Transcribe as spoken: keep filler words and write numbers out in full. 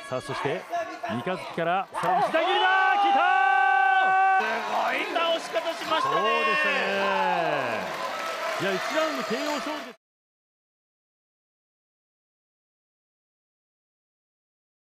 さあそして三日月からさらに左切りだ、効いたすごい倒し方しましたね。 そうでしたね。いやいちラウンド ケーオー 勝利です。